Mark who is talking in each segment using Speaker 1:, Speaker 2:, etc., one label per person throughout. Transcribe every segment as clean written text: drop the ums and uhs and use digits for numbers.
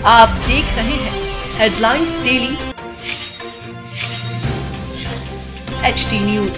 Speaker 1: आप देख रहे हैं headlines daily HD news.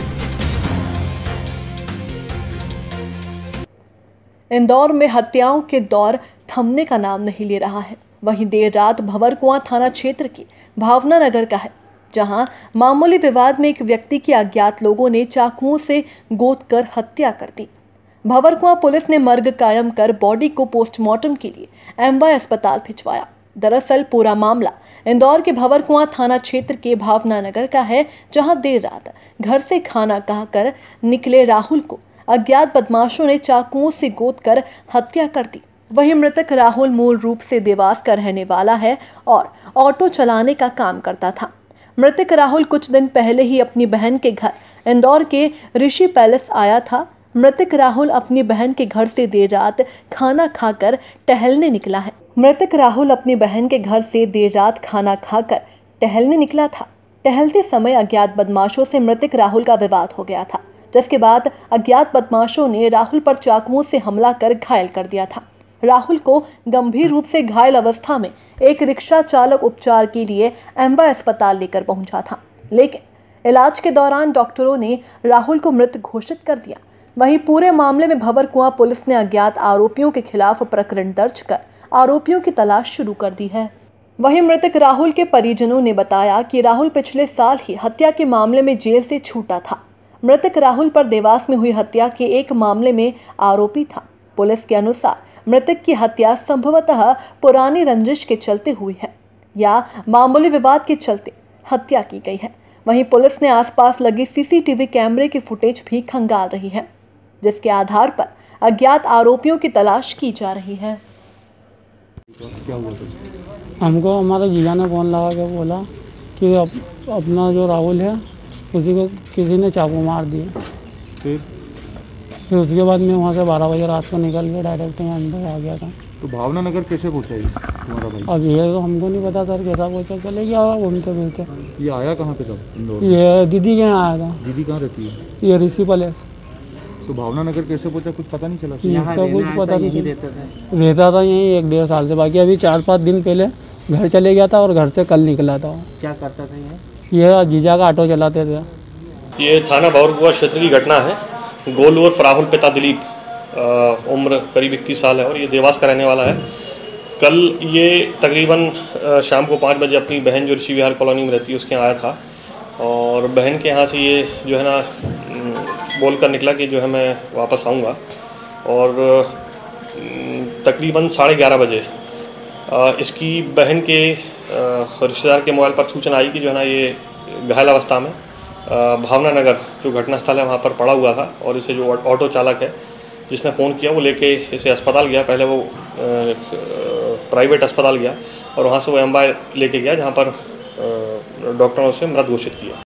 Speaker 1: Indore में हत्याओं के दौर थमने का नाम नहीं ले रहा है। वहीं देर रात भंवरकुआं थाना क्षेत्र की भावना नगर का है, जहां मामूली विवाद में एक व्यक्ति की अज्ञात लोगों ने चाकुओं से गोद कर हत्या कर दी। भंवरकुआं पुलिस ने मर्ग कायम कर बॉडी को पोस्टमार्टम के लिए MY अस्पताल भिजवाया। दरअसल पूरा मामला इंदौर के भंवरकुआं थाना क्षेत्र के भावना नगर का है, जहां देर रात घर से खाना खाकर निकले राहुल को अज्ञात बदमाशों ने चाकुओं से गोद कर हत्या कर दी। वहीं मृतक राहुल मूल रूप से देवास का रहने वाला है और ऑटो चलाने का काम करता था। मृतक राहुल कुछ दिन पहले ही अपनी बहन के घर इंदौर के ऋषि पैलेस आया था। मृतक राहुल अपनी बहन के घर से देर रात खाना खाकर टहलने निकला है। मृतक राहुल अपनी बहन के घर से देर रात खाना खाकर टहलने निकला था। टहलते समय अज्ञात बदमाशों से मृतक राहुल का विवाद हो गया था, जिसके बाद अज्ञात बदमाशों ने राहुल पर चाकुओं से हमला कर घायल कर दिया था। राहुल को गंभीर रूप से घायल अवस्था में एक रिक्शा चालक उपचार के लिए MY अस्पताल लेकर पहुंचा था, लेकिन इलाज के दौरान डॉक्टरों ने राहुल को मृत घोषित कर दिया। वहीं पूरे मामले में भंवरकुआं पुलिस ने अज्ञात आरोपियों के खिलाफ प्रकरण दर्ज कर आरोपियों की तलाश शुरू कर दी है। वहीं मृतक राहुल के परिजनों ने बताया कि राहुल पिछले साल ही हत्या के मामले में जेल से छूटा था। मृतक राहुल पर देवास में हुई हत्या के एक मामले में आरोपी था। पुलिस के अनुसार मृतक की हत्या संभवतः पुरानी रंजिश के चलते हुई है या मामूली विवाद के चलते हत्या की गई है। वहीं पुलिस ने आसपास लगी CCTV कैमरे की फुटेज भी खंगाल रही है, जिसके आधार पर अज्ञात आरोपियों की तलाश की जा रही है।
Speaker 2: हमको हमारे जीजा ने फोन लगा के बोला कि अपना जो राहुल है उसी को किसी ने चाकू मार दिया। फिर उसके बाद मैं वहाँ से 12 बजे रात को निकल के डायरेक्ट यहाँ अंदर आ गया था।
Speaker 3: तो भावना नगर कैसे पहुँचा तुम्हारा भाई?
Speaker 2: अब ये तो हमको नहीं पता सर कैसा पहुँचा, चले गया घूमते फिरते।
Speaker 3: ये आया कहाँ पे तब?
Speaker 2: ये दीदी के यहाँ आया था।
Speaker 3: दीदी कहाँ रहती है?
Speaker 2: ये ऋषि पैलेस।
Speaker 3: तो भावना नगर कैसे पहुँचा कुछ पता नहीं चला?
Speaker 2: इसका कुछ पता नहीं रहता था यहीं 1-1.5 साल से। बाकी अभी 4-5 दिन पहले घर चले गया था और घर से कल निकला था।
Speaker 4: क्या करता था
Speaker 2: ये जीजा का ऑटो चलाते थे।
Speaker 5: ये थाना भंवरकुआं क्षेत्र की घटना है। गोलू और राहुल पिता दिलीप, उम्र करीब 21 साल है और ये देवास का रहने वाला है। कल ये तकरीबन शाम को 5 बजे अपनी बहन जो ऋषि विहार कॉलोनी में रहती है उसके यहाँ आया था और बहन के यहाँ से ये जो है ना बोल कर निकला कि जो है मैं वापस आऊँगा। और तकरीबन 11:30 बजे इसकी बहन के रिश्तेदार के मोबाइल पर सूचना आई कि जो है ना ये घायल अवस्था में भावना नगर जो घटना स्थल है वहाँ पर पड़ा हुआ था और इसे जो ऑटो चालक है जिसने फ़ोन किया वो लेके इसे अस्पताल गया। पहले वो प्राइवेट अस्पताल गया और वहाँ से वो MY लेके गया, जहाँ पर डॉक्टरों ने उसे मृत घोषित किया।